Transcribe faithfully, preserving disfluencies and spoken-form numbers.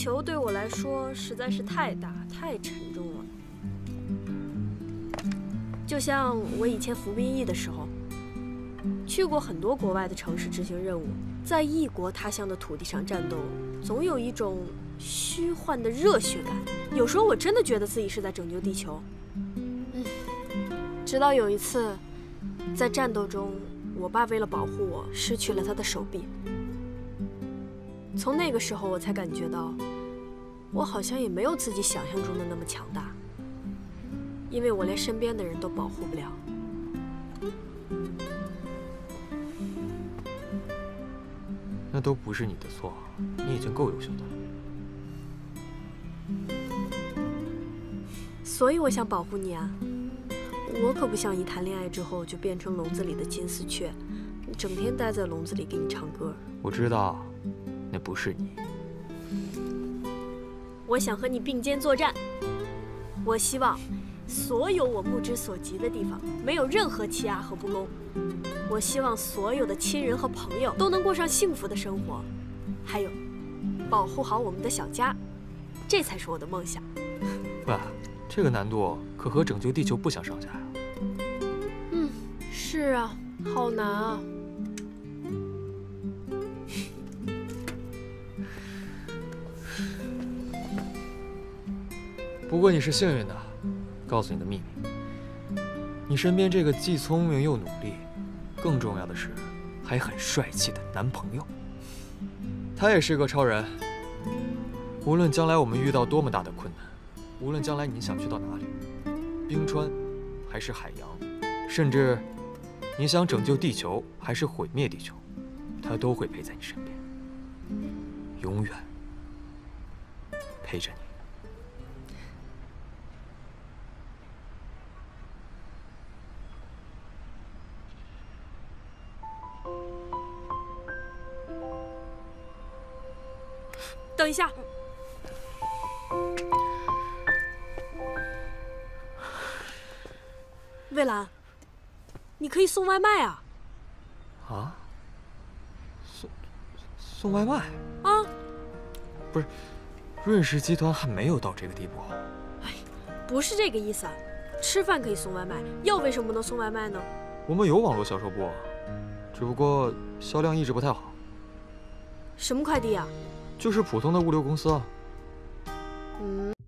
球对我来说实在是太大、太沉重了。就像我以前服兵役的时候，去过很多国外的城市执行任务，在异国他乡的土地上战斗，总有一种虚幻的热血感。有时候我真的觉得自己是在拯救地球。嗯，直到有一次，在战斗中，我爸为了保护我，失去了他的手臂。从那个时候，我才感觉到，我好像也没有自己想象中的那么强大，因为我连身边的人都保护不了。 那都不是你的错，你已经够优秀的了。 所以我想保护你啊！我可不想一谈恋爱之后就变成笼子里的金丝雀，整天待在笼子里给你唱歌。 我知道。那不是你。 我想和你并肩作战。我希望所有我目之所及的地方没有任何欺压和不公。我希望所有的亲人和朋友都能过上幸福的生活。还有，保护好我们的小家，这才是我的梦想。 喂，这个难度可和拯救地球不相上下呀。 嗯，是啊，好难啊。 不过你是幸运的，告诉你的秘密，你身边这个既聪明又努力，更重要的是还很帅气的男朋友。他也是个超人。无论将来我们遇到多么大的困难，无论将来你想去到哪里，冰川还是海洋，甚至你想拯救地球还是毁灭地球，他都会陪在你身边，永远陪着你。 等一下，蔚蓝，你可以送外卖啊！ 啊？送送外卖？ 啊？ 不是，润石集团还没有到这个地步。 哎，不是这个意思啊。吃饭可以送外卖，药为什么不能送外卖呢？ 我们有网络销售部，只不过销量一直不太好。 什么快递啊？ 就是普通的物流公司啊。 嗯。